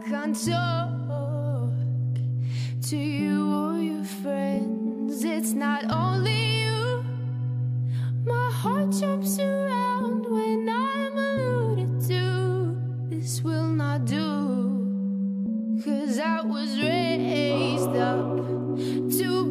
can't talk to you or your friends. It's not only you. My heart jumps around when I'm alluded to. This will not do, 'cause I was raised up to